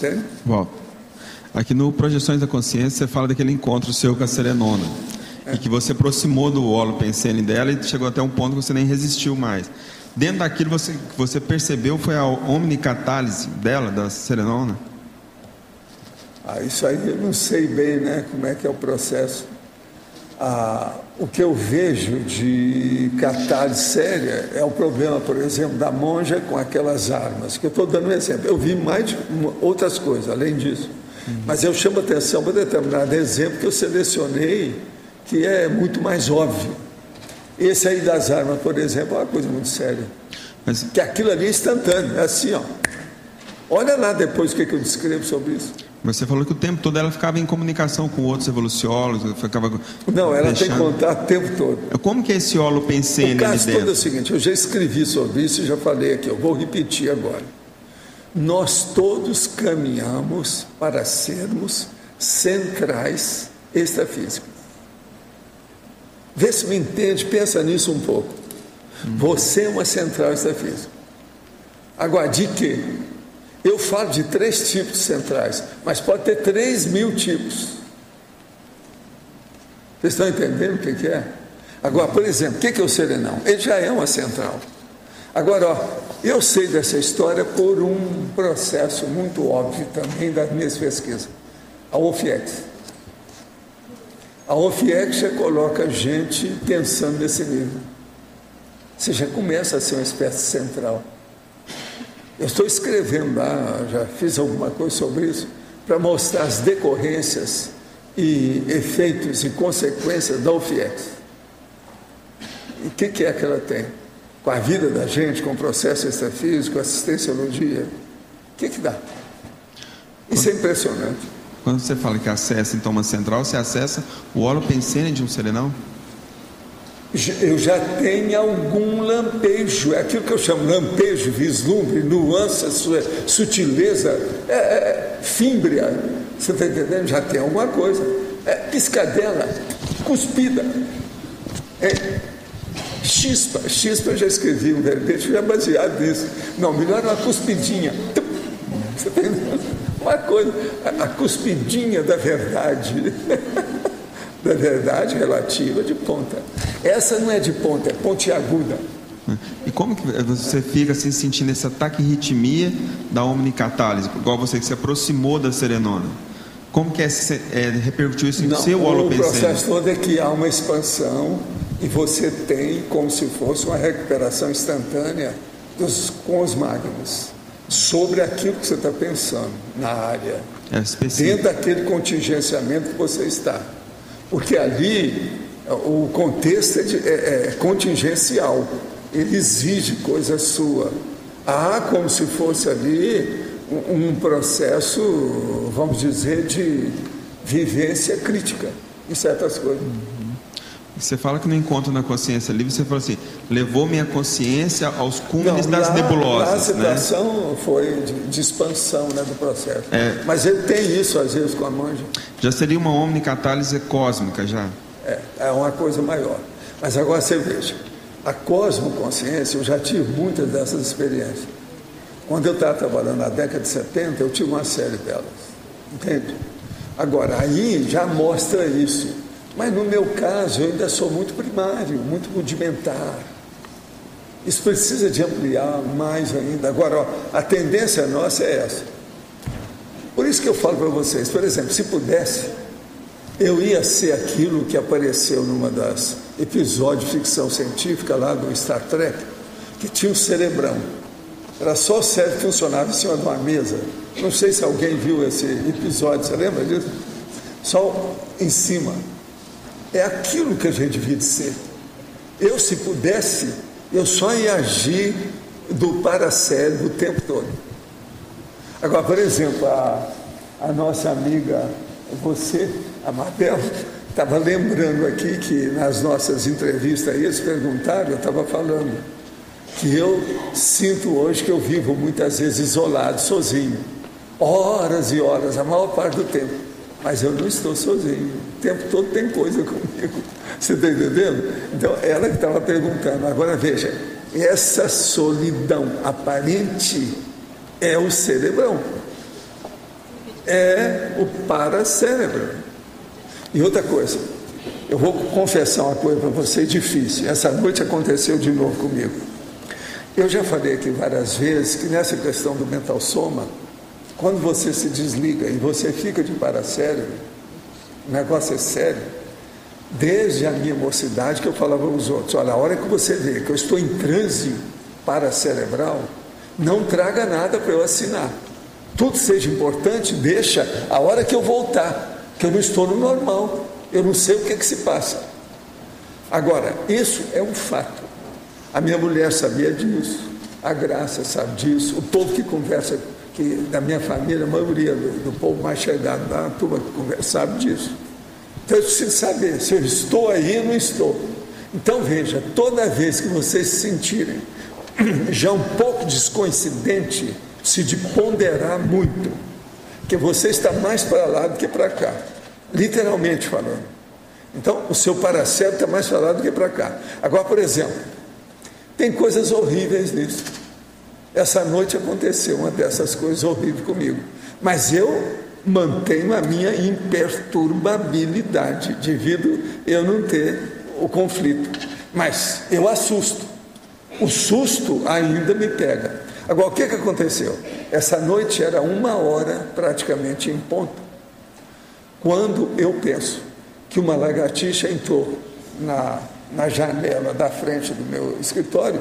entende? Bom, aqui no Projeções da Consciência você fala daquele encontro seu com a Serenona, e que você aproximou do holopensene dela e chegou até um ponto que você nem resistiu mais. Dentro daquilo que você percebeu foi a omnicatálise dela, da Serenona? Isso aí eu não sei bem, né, como é que é o processo. O que eu vejo de catálise séria é o problema, por exemplo, da monja com aquelas armas, que eu estou dando um exemplo. Eu vi mais outras coisas, além disso. Mas eu chamo atenção para determinado exemplo que eu selecionei, que é muito mais óbvio. Esse aí das armas, por exemplo, é uma coisa muito séria. Mas que aquilo ali é instantâneo, é assim, ó. Olha lá depois o que eu descrevo sobre isso. você falou que o tempo todo ela ficava em comunicação com outros evoluciólogos, ficava... Não, ela tem contato o tempo todo. Como que é esse holopensene? O caso todo é o seguinte, eu já escrevi sobre isso e já falei aqui, eu vou repetir agora. Nós todos caminhamos para sermos centrais extrafísicas. Vê se me entende, pensa nisso um pouco. Você é uma central extrafísica. Agora, de quê? Eu falo de 3 tipos centrais, mas pode ter 3.000 tipos. Vocês estão entendendo o que é? Agora, por exemplo, o que é o serenão? Ele já é uma central. Agora, ó, eu sei dessa história por um processo muito óbvio também das minhas pesquisas. A OFIEX. A OFIEX já coloca a gente pensando nesse nível. Você já começa a ser uma espécie central. Eu estou escrevendo lá, já fiz alguma coisa sobre isso, para mostrar as decorrências e efeitos e consequências da OFIEX. E o que é que ela tem? Com a vida da gente, com o processo extrafísico, assistenciologia. O que dá? Isso é impressionante. Quando você fala que acessa então uma central, você acessa o holopensene de um serenão? Eu já tenho algum lampejo, é aquilo que eu chamo lampejo, vislumbre, nuance, sutileza, fímbria, você está entendendo? Já tem alguma coisa. Piscadela, cuspida, chispa eu já escrevi um verbete, já baseado nisso. Não, melhor uma cuspidinha. Você está entendendo? Uma coisa, a cuspidinha da verdade. Da verdade relativa de ponta. Essa não é de ponta, é pontiaguda. E como que você fica assim, sentindo essa taquirritmia da omnicatálise, igual você que se aproximou da serenona? Como que repercutiu isso em seu holopensene? O processo todo é que há uma expansão e você tem como se fosse uma recuperação instantânea com os magnos sobre aquilo que você está pensando na área, dentro daquele contingenciamento que você está. Porque ali o contexto é contingencial, ele exige coisa sua. Há como se fosse ali um processo, vamos dizer, de vivência crítica em certas coisas. Você fala que no encontro na consciência livre, você falou assim, levou minha consciência aos cúmulos das nebulosas. A situação foi de expansão, né, do processo. Mas ele tem isso às vezes com a monja. Já seria uma omnicatálise cósmica já? É uma coisa maior. Mas agora você veja, a cosmoconsciência, eu já tive muitas dessas experiências. Quando eu estava trabalhando na década de 70, eu tive uma série delas. Entende? Agora, aí já mostra isso. Mas no meu caso, eu ainda sou muito primário, muito rudimentar. Isso precisa de ampliar mais ainda. Agora, ó, a tendência nossa é essa. Por isso que eu falo para vocês, por exemplo, se pudesse, eu ia ser aquilo que apareceu numa das episódios de ficção científica lá do Star Trek, que tinha um cerebrão. Era só o cérebro que funcionava em cima de uma mesa. Não sei se alguém viu esse episódio, você lembra disso? Só em cima. É aquilo que a gente devia de ser. Eu, se pudesse, eu só ia agir do paracérebro o tempo todo. Agora, por exemplo, a nossa amiga, você, a Mabel, estava lembrando aqui que nas nossas entrevistas aí, eles perguntaram, eu estava falando, que eu sinto hoje que eu vivo muitas vezes isolado, sozinho. Horas e horas, a maior parte do tempo. Mas eu não estou sozinho, o tempo todo tem coisa comigo, você está entendendo? Então, ela que estava perguntando. Agora veja, essa solidão aparente é o cerebrão. é o paracérebro. E outra coisa, eu vou confessar uma coisa para você difícil. Essa noite aconteceu de novo comigo. Eu já falei aqui várias vezes que nessa questão do mental soma, quando você se desliga e você fica de paracérebro, o negócio é sério. Desde a minha mocidade que eu falava aos outros, olha, a hora que você vê que eu estou em transe paracerebral, não traga nada para eu assinar. Tudo seja importante, deixa a hora que eu voltar, que eu não estou no normal, eu não sei o que se passa. Agora, isso é um fato. A minha mulher sabia disso, a Graça sabe disso, o povo que conversa, que da minha família, a maioria do povo mais chegado da turma que conversa, sabe disso. Então eu preciso saber se eu estou aí ou não estou. Então veja, toda vez que vocês se sentirem já um pouco descoincidente, se de ponderar muito, que você está mais para lá do que para cá, literalmente falando. Então o seu paracérebro está mais para lá do que para cá. Agora, por exemplo, tem coisas horríveis nisso. Essa noite aconteceu uma dessas coisas horríveis comigo, mas eu mantenho a minha imperturbabilidade devido eu não ter o conflito, mas eu assusto, o susto ainda me pega. Agora, o que aconteceu? Essa noite era 1h praticamente em ponto, quando eu penso que uma lagartixa entrou na janela da frente do meu escritório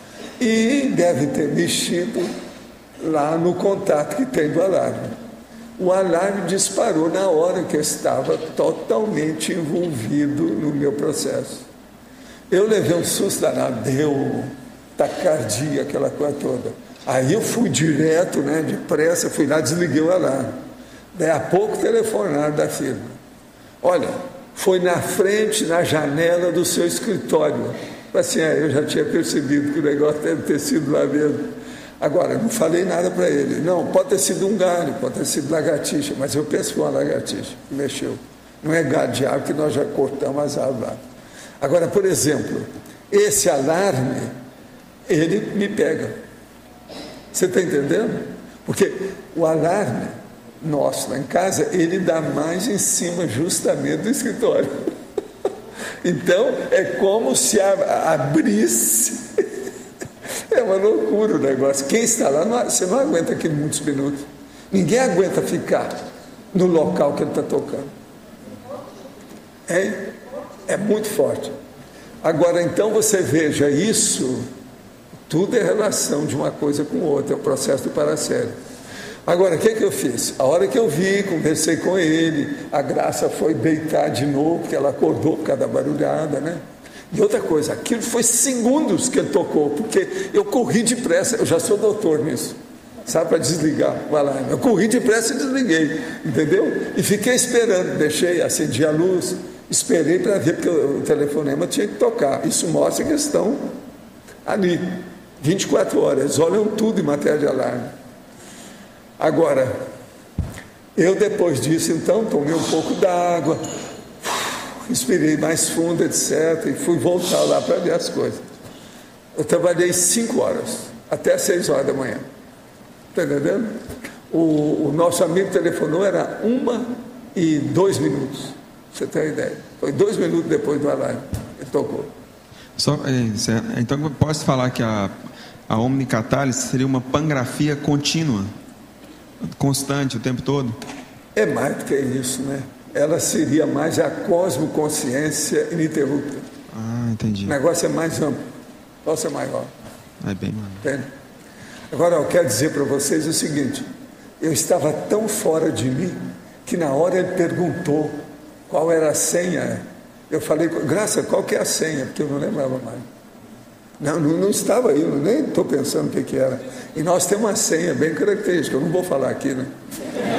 e deve ter mexido lá no contato que tem do alarme. O alarme disparou na hora que eu estava totalmente envolvido no meu processo. Eu levei um susto danado, deu taquicardia, aquela coisa toda. Aí eu fui direto, depressa, fui lá, desliguei o alarme. Daí a pouco telefonaram da firma. Olha, foi na frente, na janela do seu escritório. Assim, eu já tinha percebido que o negócio deve ter sido lá mesmo. Agora, não falei nada para ele. Não, pode ter sido um galho, pode ter sido lagartixa, mas eu penso que foi uma lagartixa que mexeu. Não é galho de árvore, que nós já cortamos as árvores lá. Agora, por exemplo, esse alarme, ele me pega. Você está entendendo? Porque o alarme nosso lá em casa, ele dá mais em cima justamente do escritório. Então, é como se abrisse. É uma loucura o negócio. Quem está lá, você não aguenta aqui muitos minutos. Ninguém aguenta ficar no local que ele está tocando. É muito forte. Agora, então, você veja isso, tudo é relação de uma coisa com outra, é o processo do paracérebro. Agora, o que eu fiz? A hora que eu vi, conversei com ele, a Graça foi deitar de novo, porque ela acordou por causa da barulhada, E outra coisa, aquilo foi segundos que ele tocou, porque eu corri depressa, eu já sou doutor nisso, sabe, para desligar o alarme. Eu corri depressa e desliguei, entendeu? E fiquei esperando, acendi a luz, esperei para ver, porque o telefonema tinha que tocar. Isso mostra que estão ali, 24 horas, eles olham tudo em matéria de alarme. Agora, eu depois disso, então, tomei um pouco d'água, respirei mais fundo, etc., e fui voltar lá para ver as coisas. Eu trabalhei 5 horas, até 6 horas da manhã. Está entendendo? O nosso amigo telefonou, era 1h02, você tem uma ideia. Foi 2 minutos depois do alarme, ele tocou. Então, eu posso falar que a omnicatálise seria uma pangrafia contínua, constante, o tempo todo? É mais do que isso, Ela seria mais a cosmoconsciência ininterrupta. Entendi. O negócio é mais amplo, o negócio é maior. É bem maior. Entende? Agora, eu quero dizer para vocês o seguinte, eu estava tão fora de mim, que na hora ele perguntou qual era a senha, eu falei, Graça, qual que é a senha? Porque eu não lembrava mais. Não estava aí, nem estou pensando o que era. E nós temos uma senha bem característica, eu não vou falar aqui,